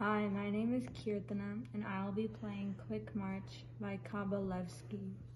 Hi, my name is Keerthana, and I'll be playing Quick March by Kabalevsky.